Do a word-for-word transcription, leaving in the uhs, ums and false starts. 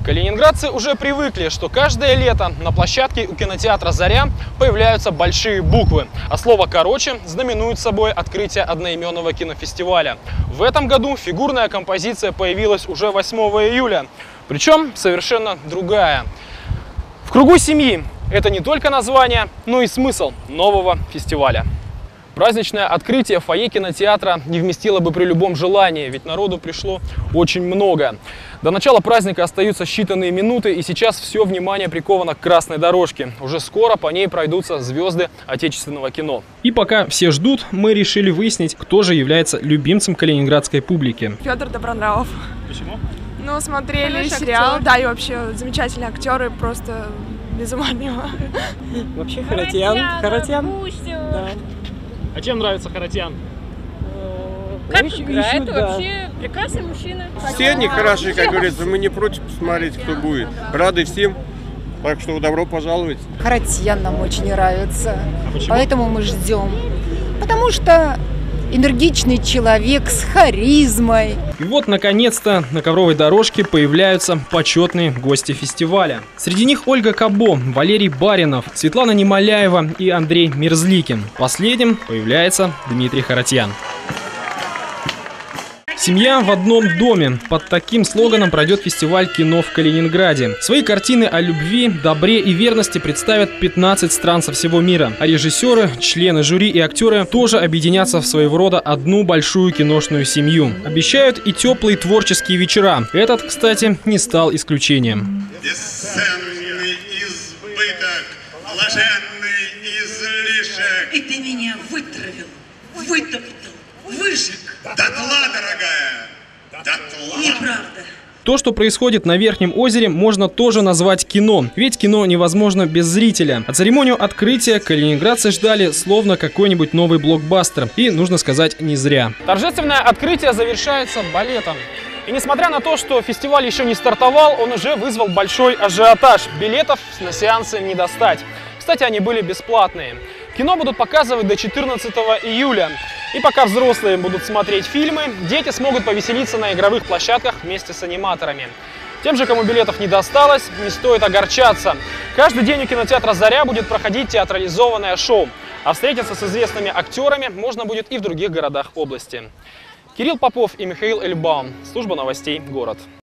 Калининградцы уже привыкли, что каждое лето на площадке у кинотеатра «Заря» появляются большие буквы, а слово «короче» знаменует собой открытие одноименного кинофестиваля. В этом году фигурная композиция появилась уже восьмого июля, причем совершенно другая. В кругу семьи это не только название, но и смысл нового фестиваля. Праздничное открытие фойе кинотеатра не вместило бы при любом желании, ведь народу пришло очень много. До начала праздника остаются считанные минуты, и сейчас все внимание приковано к красной дорожке. Уже скоро по ней пройдутся звезды отечественного кино. И пока все ждут, мы решили выяснить, кто же является любимцем калининградской публики. Федор Добронравов. Почему? Ну, смотрели Хороший сериал, актер. да, и вообще замечательные актеры, просто без ума от него. Вообще Харатьян. Харатьян. Да. А чем нравится Харатьян? Как Ищу- играет, ищу, да. вообще прекрасный мужчина. Все они хорошие, как говорится, мы не против посмотреть, кто будет. Рады всем, так что добро пожаловать. Харатьян нам очень нравится, А почему? поэтому мы ждем. Потому что энергичный человек с харизмой. И вот, наконец-то, на ковровой дорожке появляются почетные гости фестиваля. Среди них Ольга Кабо, Валерий Баринов, Светлана Немоляева и Андрей Мерзликин. Последним появляется Дмитрий Харатьян. «Семья в одном доме». Под таким слоганом пройдет фестиваль кино в Калининграде. Свои картины о любви, добре и верности представят пятнадцать стран со всего мира. А режиссеры, члены жюри и актеры тоже объединятся в своего рода одну большую киношную семью. Обещают и теплые творческие вечера. Этот, кстати, не стал исключением. Бесценный избыток, блаженный излишек. И ты меня вытравил, вытоптал, выжег. Дотла, дорогая, дотла. Неправда. То, что происходит на Верхнем озере, можно тоже назвать кино. Ведь кино невозможно без зрителя. А церемонию открытия калининградцы ждали словно какой-нибудь новый блокбастер. И, нужно сказать, не зря. Торжественное открытие завершается балетом. И несмотря на то, что фестиваль еще не стартовал, он уже вызвал большой ажиотаж. Билетов на сеансы не достать. Кстати, они были бесплатные. Кино будут показывать до четырнадцатого июля. И пока взрослые будут смотреть фильмы, дети смогут повеселиться на игровых площадках вместе с аниматорами. Тем же, кому билетов не досталось, не стоит огорчаться. Каждый день у кинотеатра «Заря» будет проходить театрализованное шоу. А встретиться с известными актерами можно будет и в других городах области. Кирилл Попов и Михаил Эльбаум. Служба новостей «Город».